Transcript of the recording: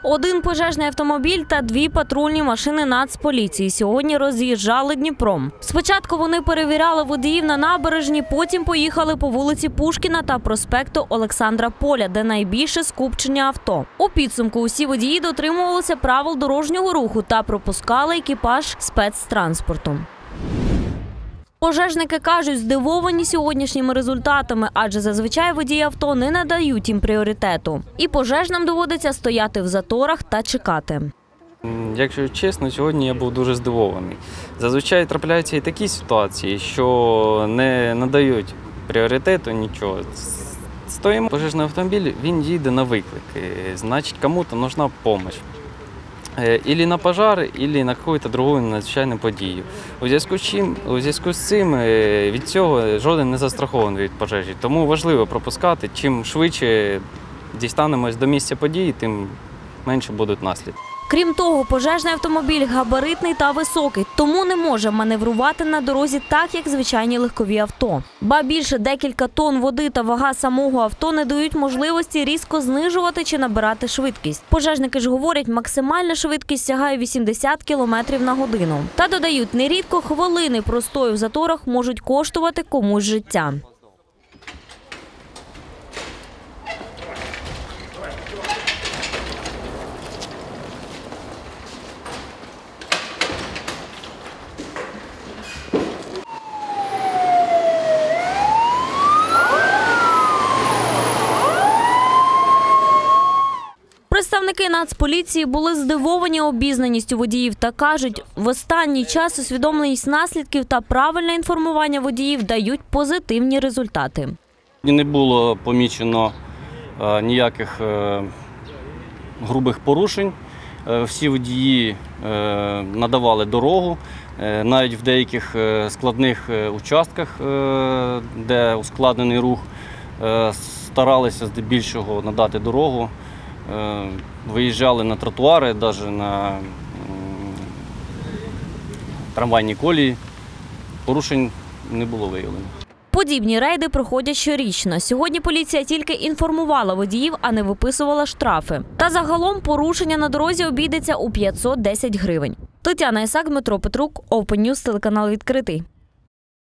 Один пожежний автомобіль та дві патрульні машини Нацполіції сьогодні роз'їжджали Дніпром. Спочатку вони перевіряли водіїв на набережні, потім поїхали по вулиці Пушкіна та проспекту Олександра Поля, де найбільше скупчення авто. У підсумку усі водії дотримувалися правил дорожнього руху та пропускали екіпаж спецтранспорту. Пожежники кажуть, здивовані сьогоднішніми результатами, адже зазвичай водії авто не надають їм пріоритету. І пожежним доводиться стояти в заторах та чекати. Якщо чесно, сьогодні я був дуже здивований. Зазвичай трапляються і такі ситуації, що не надають пріоритету нічого. Стоїмо, пожежний автомобіль, він їде на виклик, значить, комусь потрібна допомога. Или на пожар, или на якусь другу надзвичайну подію. У зв'язку з цим від цього жоден не застрахований від пожежі. Тому важливо пропускати. Чим швидше дістанемось до місця події, тим менше будуть наслідки. Крім того, пожежний автомобіль габаритний та високий, тому не може маневрувати на дорозі так, як звичайні легкові авто. Ба більше, декілька тонн води та вага самого авто не дають можливості різко знижувати чи набирати швидкість. Пожежники ж говорять, максимальна швидкість сягає 80 км на годину. Та додають, нерідко хвилини простою в заторах можуть коштувати комусь життя. Представники Нацполіції були здивовані обізнаністю водіїв та кажуть, в останній час усвідомленість наслідків та правильне інформування водіїв дають позитивні результати. Не було помічено ніяких грубих порушень. Всі водії надавали дорогу, навіть в деяких складних участках, де ускладнений рух, старалися здебільшого надати дорогу. Виїжджали на тротуари, навіть на трамвайні колії. Порушень не було виявлено. Подібні рейди проходять щорічно. Сьогодні поліція тільки інформувала водіїв, а не виписувала штрафи. Та загалом порушення на дорозі обійдеться у 510 гривень. Тетяна Ісак, Дмитро Петрук, Open News, телеканал «Відкритий».